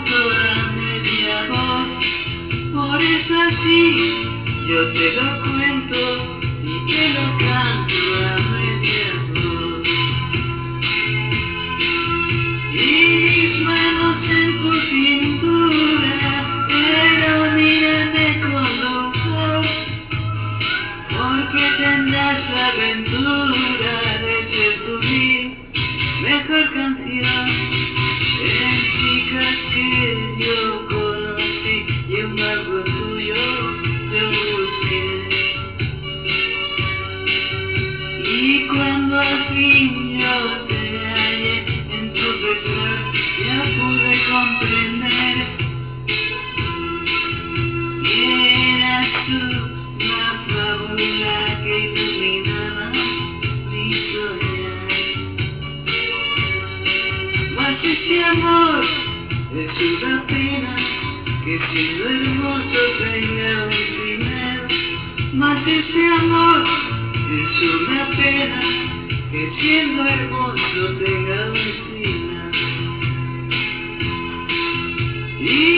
canto a media voz, por eso así yo te lo cuento y te lo canto a media voz. Y mis manos en tu cintura, pero mírame con locura, porque tendrás la aventura de ser tu mi mejor canción. En chicas que yo conocí y en algo tuyo te busqué. Y cuando al fin yo te hallé en tu pesar, ya pude comprender que eras tú la fábula que iluminaba mi soñar. Mas ese amor es una pena que siendo hermoso tenga un final. Mas ese amor es una pena que siendo hermoso tenga un final.